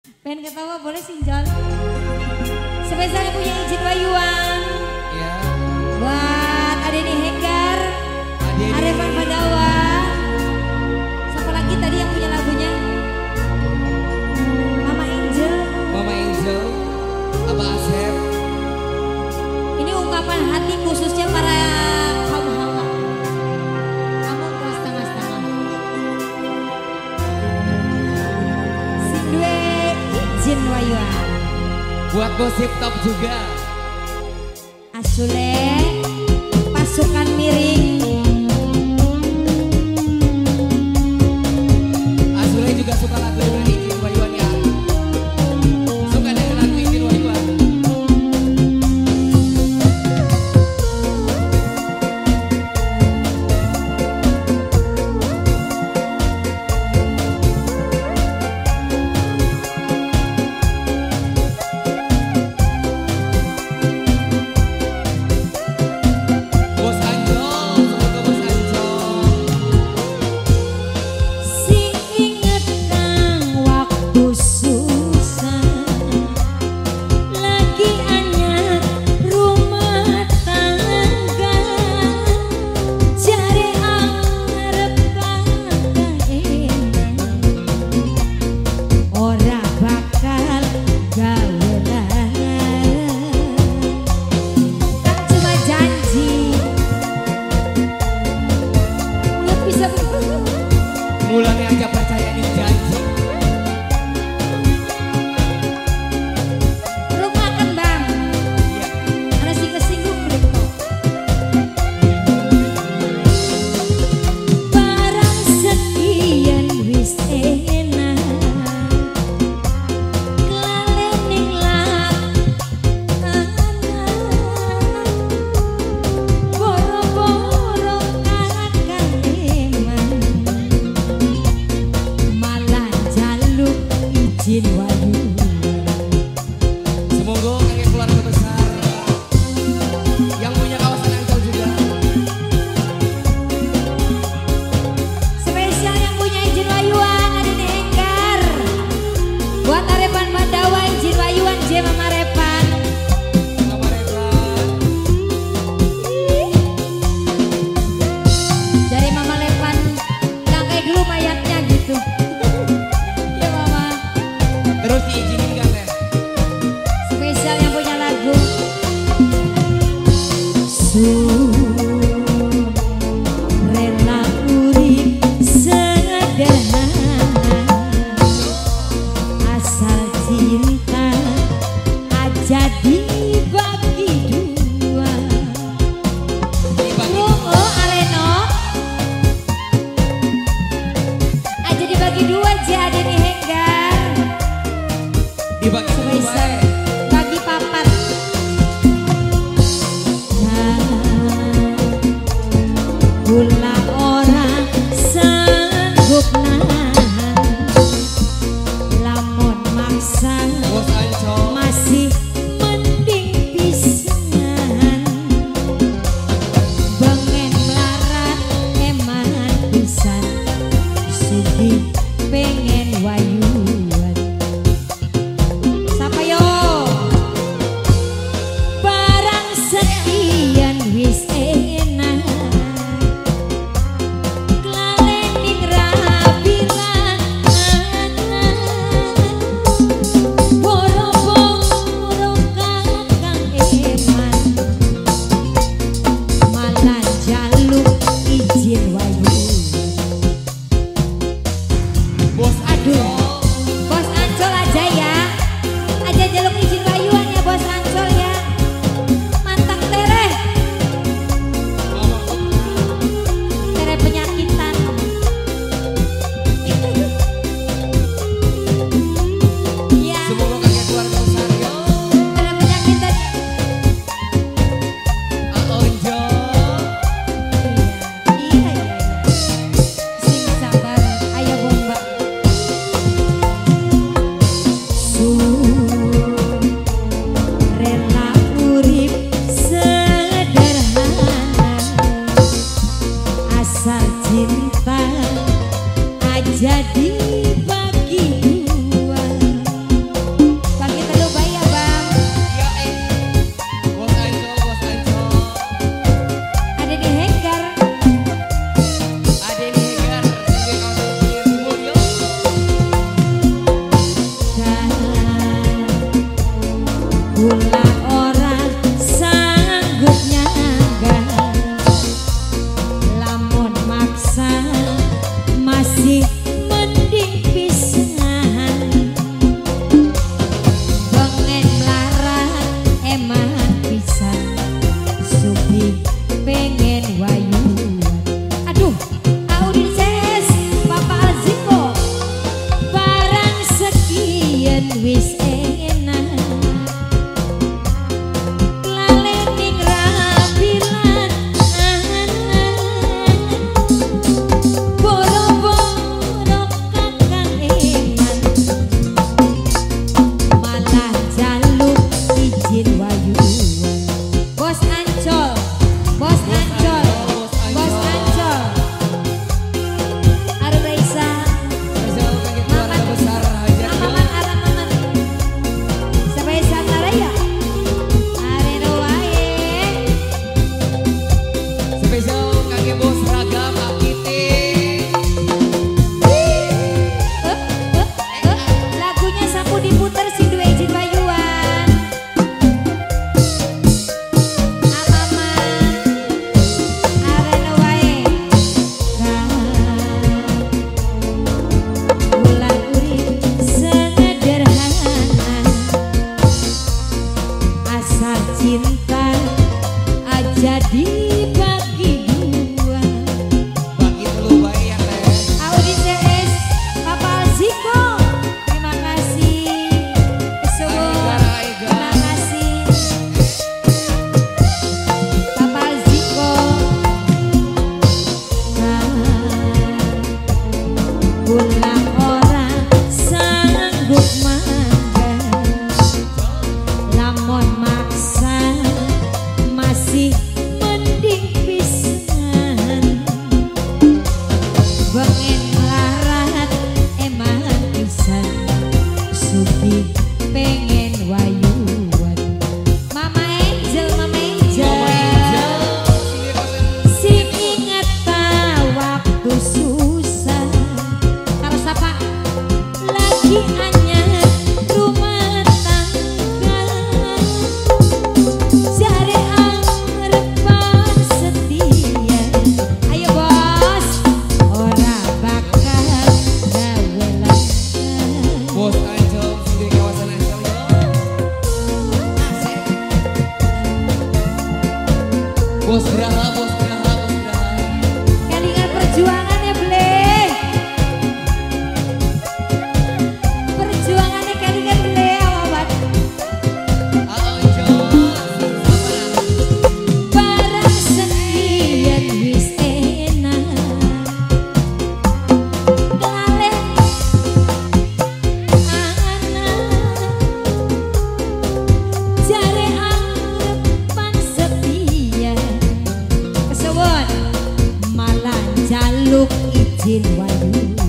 Pengen ketawa boleh sinjol. Spesial yang punya izin Wayuan. Ya. Buat Adeni Henggar, Arefan Badawa. Siapa lagi tadi yang punya lagunya? Mama Angel. Mama Angel, Abah Asep. Ini ungkapan hati khususnya para kaum hawa. Kamu kelas setengah-setengah. Si dua izin Wayuan. Buat gosip top juga. Asule pasukan miring. Asule juga suka lagu dengan izin Wayuan ya. Suka dengan lagu izin Wayuan. Mulanya aja percaya di janji. Rumakan bang. Iya. Ada sih kesinggung beliko. Barang sekian wis enak. Klalening lak anak. Boro-boro anak kaleman. Izin Wayuan. Semoga kakek keluarga besar yang punya kawasan Ancol juga. Spesial yang punya izin Wayuan ada di Henggar. Buat Arefan Badawa izin Wayuan J Mama Repan. Mama Repan. Dari Mama Repan yang kayak dulu mayatnya gitu. Ya Mama. Terus diizinin gak teh? Spesial yang punya lagu rela urip sederhana asal cinta aja dibagi dua. Dibagi Oh Aleno aja dibagi dua aja ada di Henggar. yen wis enak lalening rapilan boro-boro kakang eman malah jaluk izin wayuan bos Ancol bos Ancol bos Ancol Arep Raisa Spesial bagi keluarga besar Hajar Maman Aran Maman spesial Naraya Areno wae Spesial kaki bos ragam Akiti. Lagunya sapu diputer si dua izin wayuan Amaman Areno wae bulan urip sederhana asal cinta aja dibagi dua Bagi dulu baik ya teh. Audi CS Kapal Ziko terima kasih Kesuwun Aiga. terima kasih Kapal Ziko pulang orang sanggup mangga lamun maksa masih mending pisan bengen larat emang pisan sugi pengen wayuan Mama Angel sing inget ta waktu susah karo sapa lagi anyar rumah tangga jare arepan setia ayo bos ora bakal gawe lagi Bos Ancol di kawasan Ancol yo. Asik. Bos Geraha, bos Geraha, bos Geraha. Kelingan perjuangan ya ble perjuangannya kelingan ble awat Ancol. barang sendirian wis enak laleh anak jare arepan setia kesuwun malah jaluk izin wayu